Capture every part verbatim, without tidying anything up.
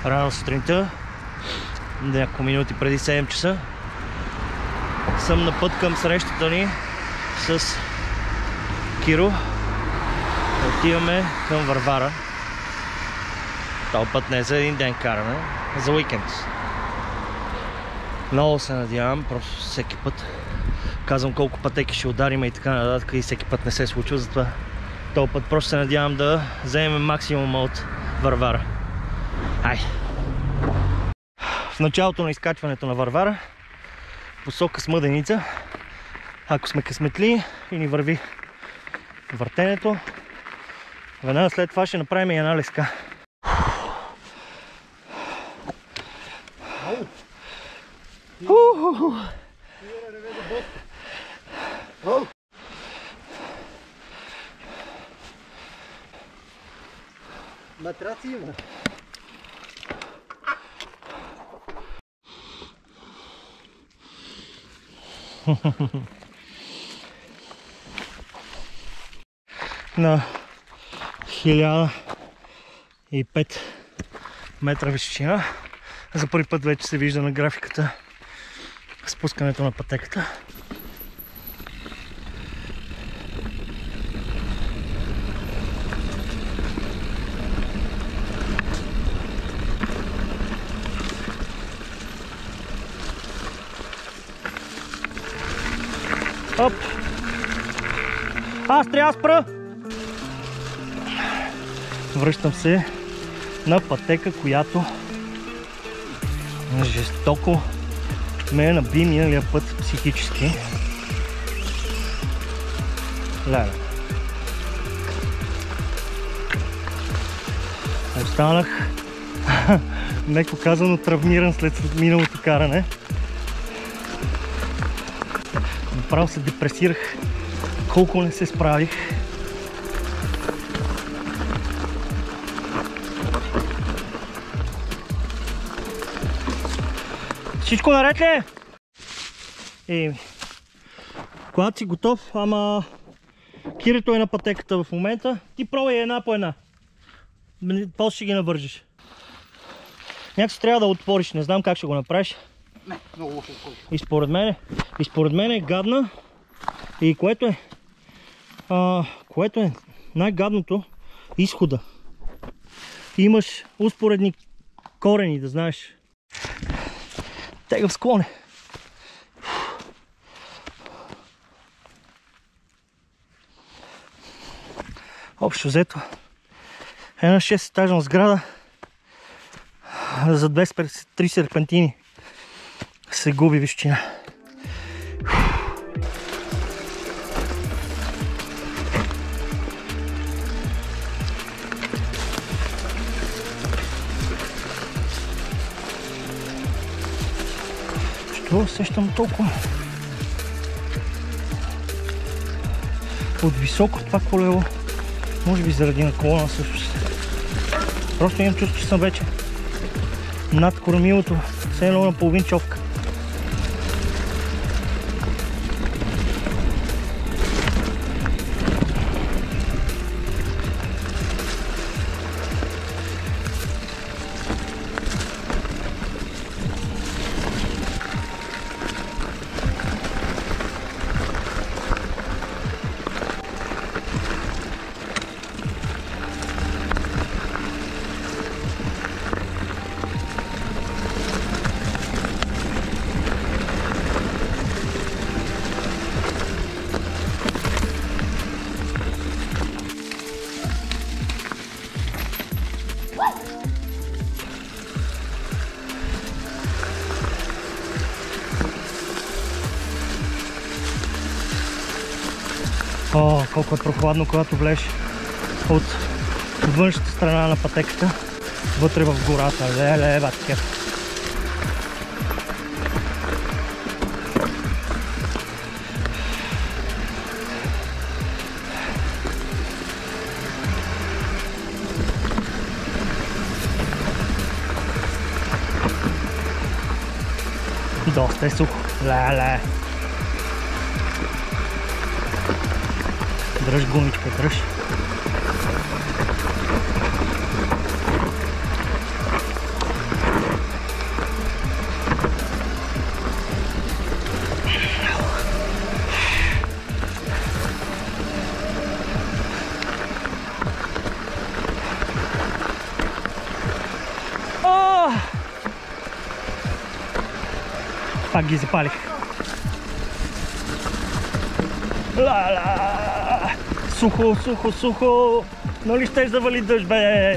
рано сутринта, няколко минути преди седем часа. Съм на път към срещата ни с Киро. Отиваме към Варвара. Този път не за един ден караме, а за уикенд. Много се надявам, просто всеки път казвам колко пътеки ще ударим и така нататък и всеки път не се случва, затова този път просто се надявам да вземем максимума от Варвара. Ай! В началото на изкачването на Варвара, посока Смъденица, ако сме късметли и ни върви въртенето, веднага след това ще направим и една леска. Матраци има. На хиляда и пет метра височина. За първи път вече се вижда на графиката спускането на пътеката. Оп! Аз трябва да спра! Връщам се на пътека, която жестоко ме наби миналия път психически. Леле. Останах меко казано травмиран след миналото каране. Направо се депресирах, колко не се справих. Всичко наред ли е? И когато си готов, ама Кирито е на пътеката в момента, ти пробвай една по една. После ще ги навържиш. Някакси трябва да отвориш, не знам как ще го направиш. Не, много лошо. И според мен, и според мен е гадна. И което е, а, което е най-гадното, изхода. Имаш успоредни корени, да знаеш. Тегав склон е. Общо взето, една шестетажна сграда за двеста три серпентини се губи височина. Що усещам толкова от високо това колело? Може би заради наклона също. Просто имам чувство, че съм вече над кормилото, все едно на половин човка. О, колко е прохладно, когато влезеш от външната страна на пътеката вътре в гората. Леле, батке. Доста е сухо. Леле. Дръж гумичка, дръж. Пак ги запалих. Ла-ла! Сухо, сухо, сухо! Но ли щеш да вали дъжд, бе?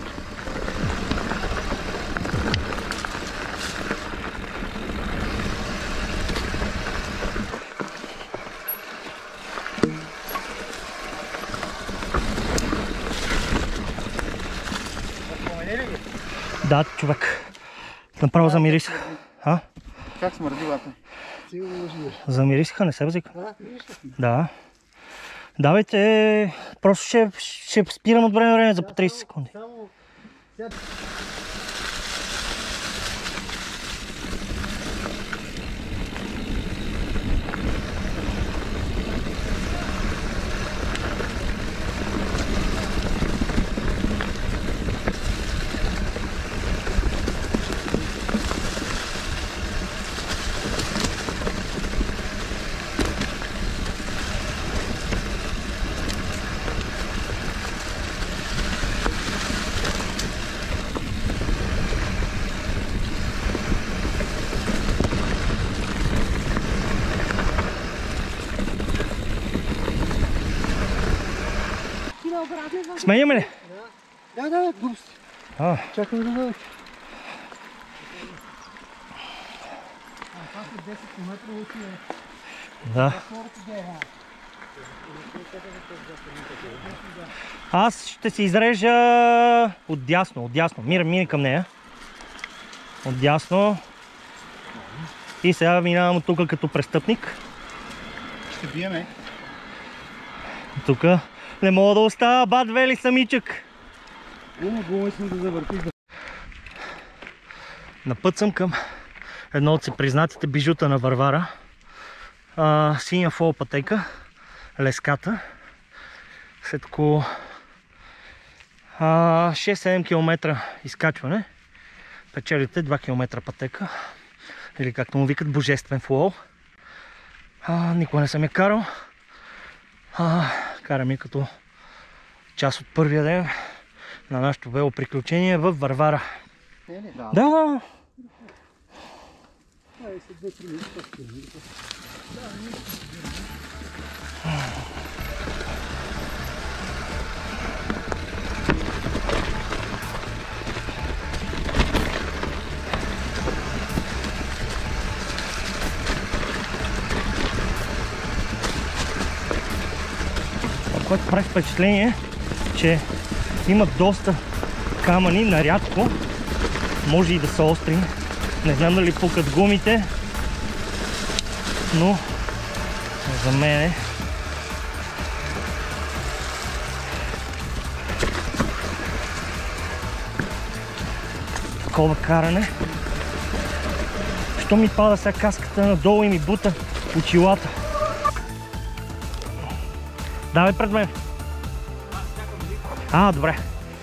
Да, човек. Направо замирисах. А? Как смърди, бата? Сигурно живеш. Замирисаха, не се възика. Да, виж ли? Да. Давайте, просто ще, ще спирам от време на време за по трийсет секунди. Само... Сменяме ли? Да, да, глупости. А. Чакаме да дойдеш. А, това след десет километра учи е. Да. Аз ще се изрежа отдясно, отдясно. Мира, мина към нея. Отдясно. И сега минавам от тук като престъпник. Ще биеме. Тук не мога да остава, бат вели самичък. Гума, гума искам да завъртиш. На път съм към едно от признатите бижута на Варвара. А, синя фол пътека, леската. След около шест-седем километра изкачване печелите два километра пътека. Или както му викат, божествен флоу. А, никога не съм я карал. А, карам я като част от първия ден на нашето вело приключение в Варвара. Е, не, да. Да, да. Ай, след две-три минути пъстим. Което прави впечатление, че има доста камъни, нарядко. Може и да са остри. Не знам дали пукат гумите, но за мен е такова каране. Що ми пада сега каската надолу и ми бута очилата. Давай пред мен. А, добре.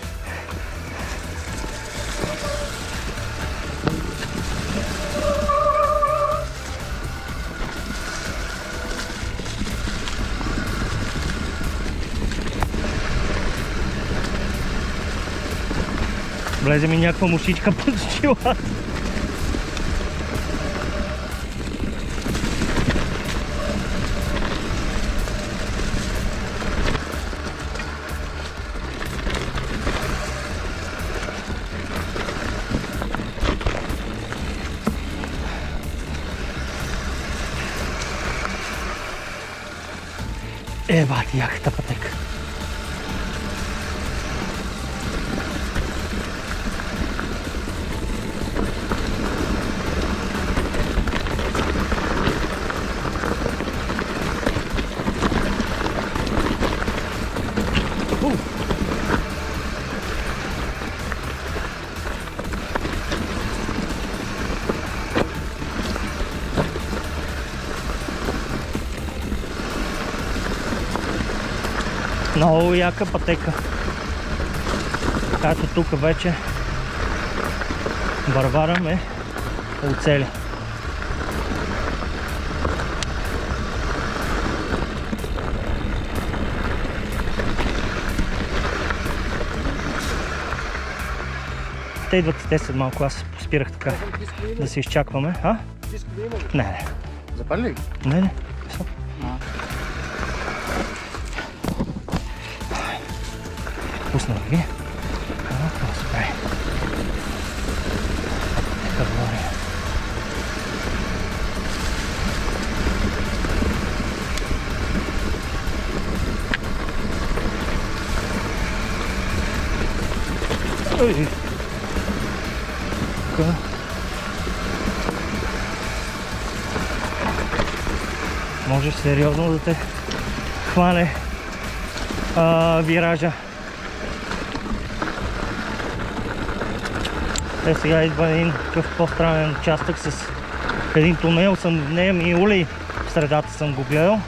Влезе ми някаква мушичка под очилата. Е, бати, яката пътека. Много яка пътека. Както тук вече Варвара ме оцели. Те идват те след малко, аз спирах така да се изчакваме. А? Диски да има ли? Не, не. Запали ли? Не, не. Пуснах ги. А, това се прави. Така говори. Ой. Така. Може сериозно да те хване а, виража. Е, сега идва един такъв по-странен участък с един тунел. Съм, не ми улей, в средата съм го гледал,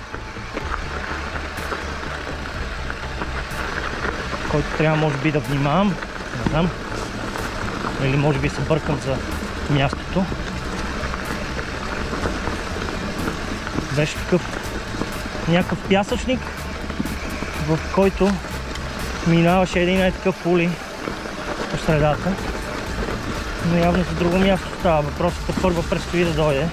който трябва може би да внимавам, не знам, или може би се бъркам за мястото. Беше такъв някакъв пясъчник, в който минаваше един е такъв улей по средата. Но явно за друго място става. Въпросът първо предстои да дойде.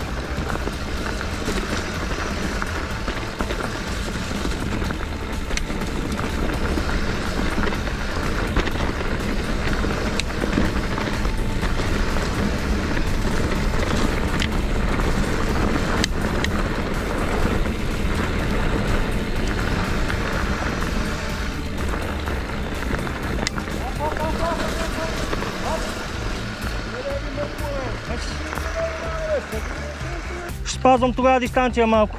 Ще спазвам тогава дистанция малко.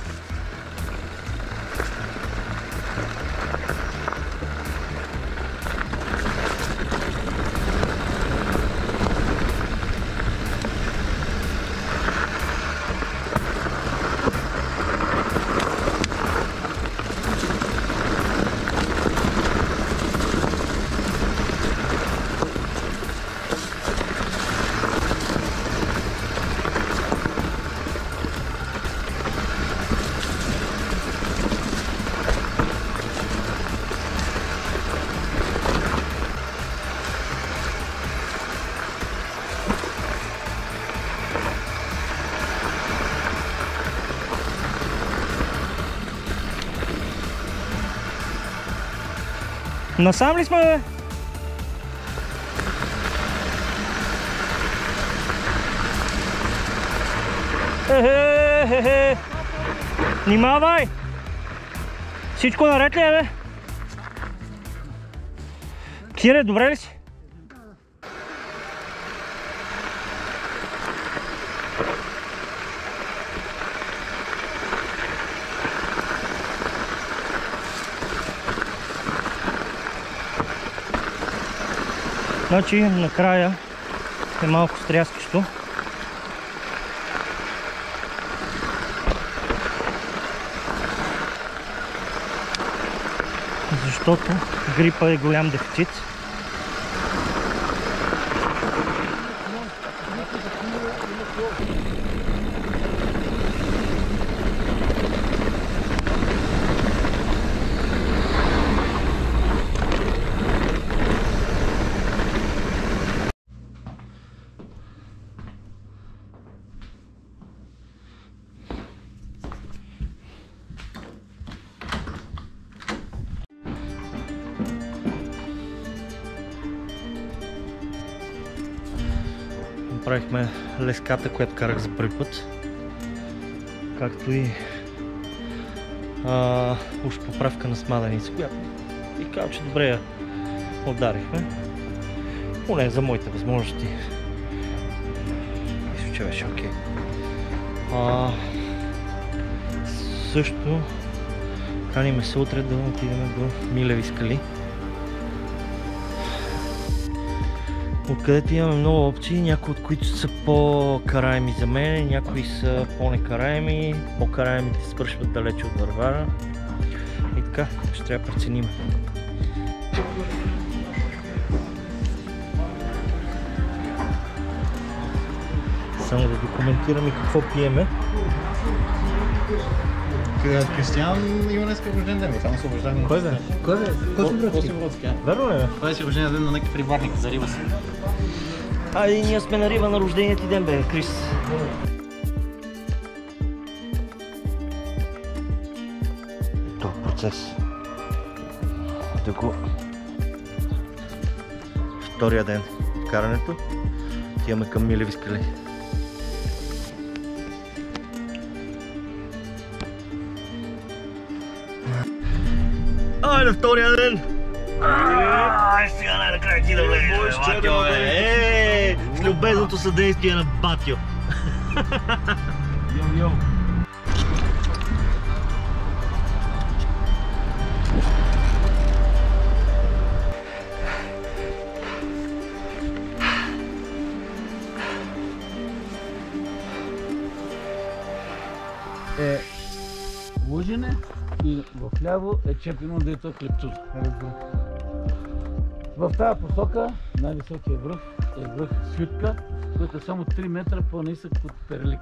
Насам ли сме, бе? Хе-хе-хе-хе! Внимавай! Всичко наред ли е, бе? Кире, добре ли си? Значи накрая е малко стряскащо. Защото грипа е голям дефицит. Направихме леската, която карах за първи път, както и а, уж поправка на смаденица, която и казвам, че добре я ударихме, поне за моите възможности. Мисля, че беше окей. А, също каниме се утре да отидем до Милеви скали, откъдето имаме много опции, някои от които са по-караеми за мен, някои са по-некараеми, по-караемите свършват далече от Варвара и така, ще трябва да преценим. Само да документираме какво пиеме. Кристиян има днес рожден ден, само се обождахме. Кой бе? Кой бе? Косим Бродски. Верно ли бе? Това е си рожден ден на някакъв рибарник, за риба си. Айде, ние сме на риба на рождения ти ден, бе, Крис. процес. Тук втория ден в карането отиваме към Милеви скали. Айде, втория ден! Ай, сега най-накрая ти да влезеш, Батио, бе! С любезното съдействие на Батио. Йо-йо! Е лъжене и в ляво е чепено, дето е хлебчук. В тази посока най-високия връх е връх Свитка, който е само три метра по-нисък от Перлик.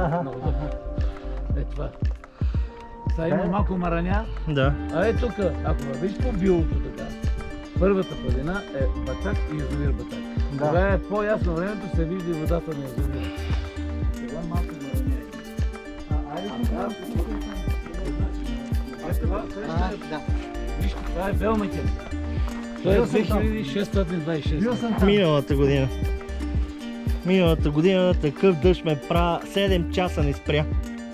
Е това. Сега има малко мараня. Да. А е тук, ако вървиш по билото така, първата падина е Батак и язовир Батак. Да. Кога е по-ясно времето, се вижда и водата на язовира. Сега малко мараня е. А, айде тук. Е това, това виж, това е Белмекен. Той е две хиляди шестстотин двадесет и шест. Миналата година. Миналата година такъв дъжд ме пра, седем часа не спря.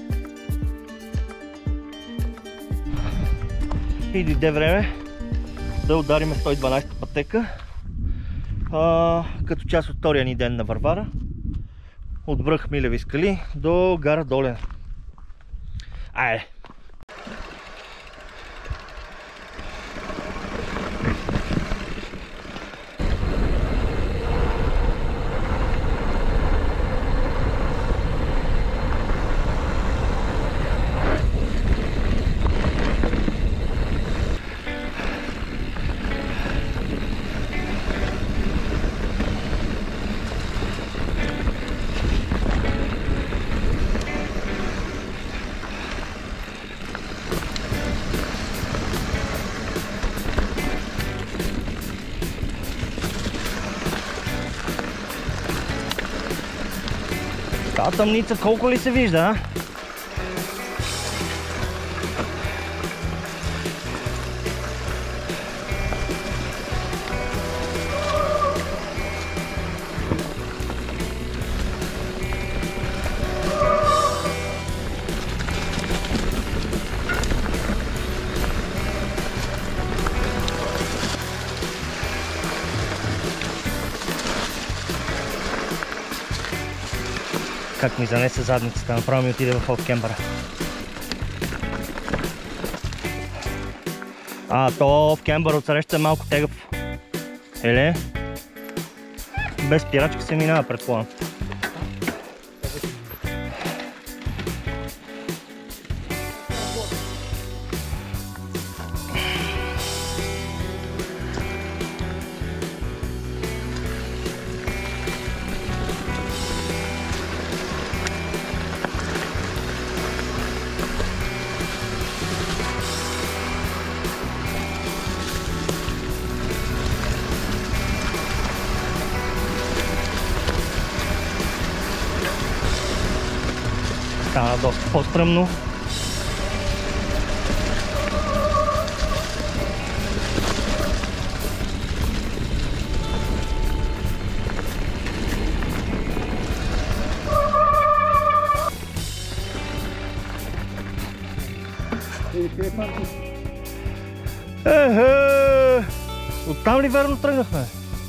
И дойде време да удариме сто и дванадесета пътека, а, като част от втория ни ден на Варвара, от връх Милеви скали до гара Долен. Айде! Тази тъмница колко ли се вижда, а? Как ми занесе задницата, направо ми отиде в офкембъра. А, то офкембър отсреща е малко тегъв. Еле? Без спирачка се минава, предполагам. Стана доста по-стръмно. Ехе! Оттам ли верно тръгнахме?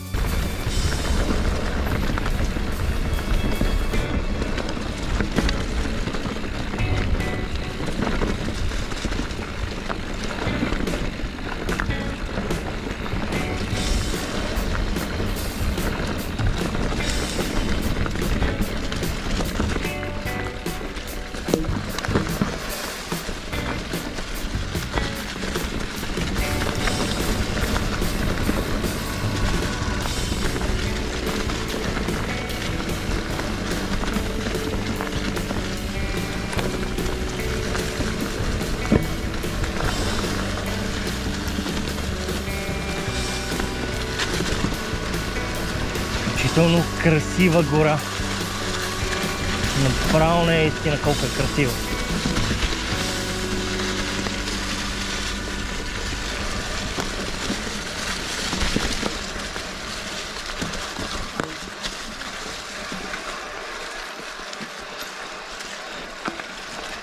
Изключително красива гора. Направо не е истина колко е красива.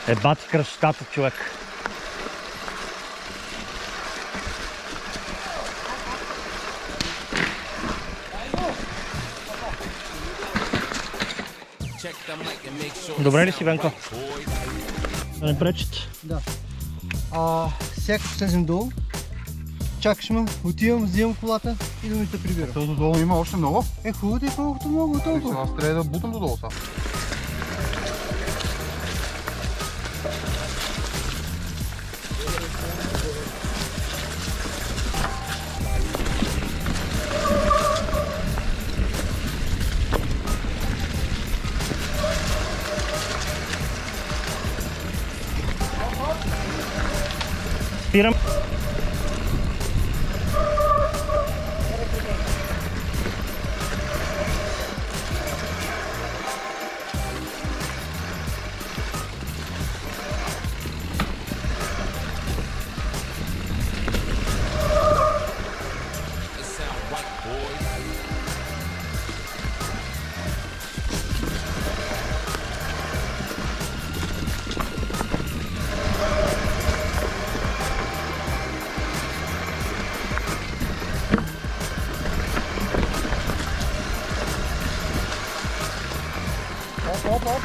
Е, бати красотата, човек. Добре ли си, Венко? Да не пречат? Да. А, сега като слезем долу, чакаш ме, отивам, взимам колата и да ми те прибирам. Защото долу има още много. Е, хубаво е колкото много, толкова. Аз трябва да бутам додолу сега. Спирам. Оп, оп.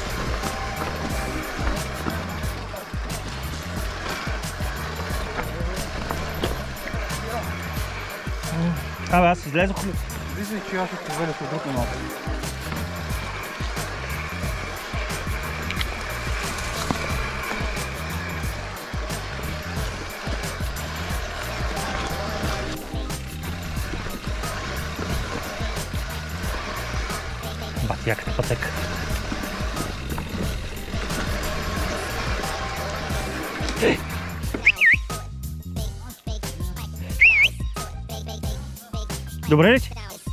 Абе, аз излезох ли? Виждай, че аз ще повеля с друг малко. Бати, яката пътека. Добре ли си?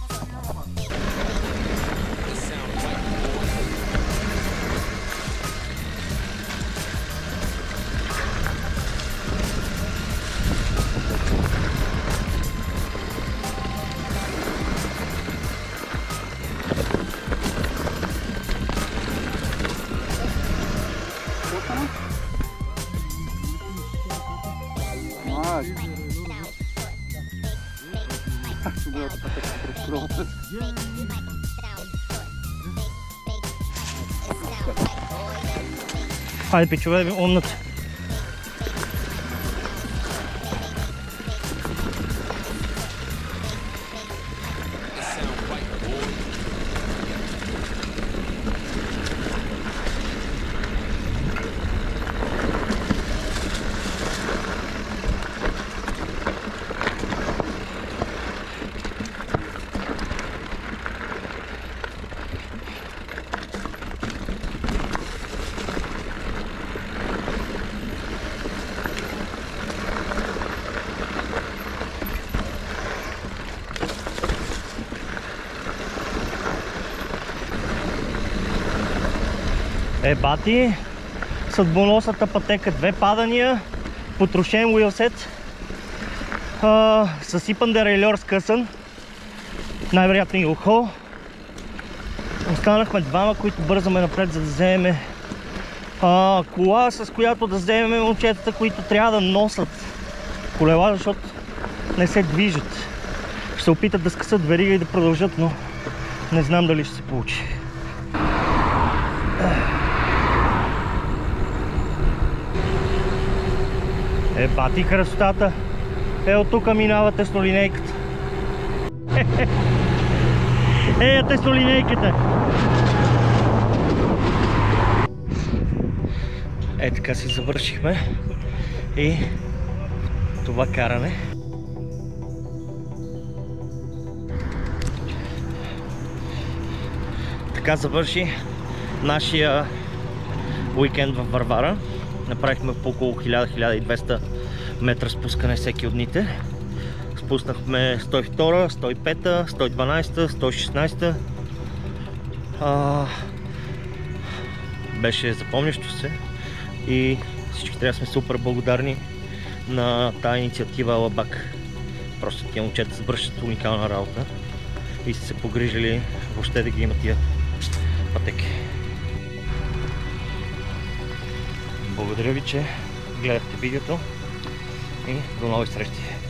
Хайде, пичове, умната. Е, бати, съдбоносната пътека, две падания, потрошен уилсет, а, съсипан дерайлер скъсан, най-вероятно и ухо. Останахме двама, които бързаме напред, за да вземем а, кола, с която да вземем момчетата, които трябва да носят колела, защото не се движат. Ще се опитат да скъсат верига и да продължат, но не знам дали ще се получи. Е, бати красотата. Е, от тук минава теснолинейката. Е, теснолинейката. Е, така си завършихме и това каране. Така завърши нашия уикенд в Варвара. Направихме по около хиляда до хиляда и двеста метра спускане всеки от дните. Спуснахме сто и втора, сто и пета, сто и дванадесета, сто и шестнадесета. А, беше запомнящо се и всички трябва да сме супер благодарни на тази инициатива Алабак. Просто тия момчета свършат уникална работа и са се погрижили въобще да ги има тия пътеки. Благодаря ви, че гледахте видеото и до нови срещи!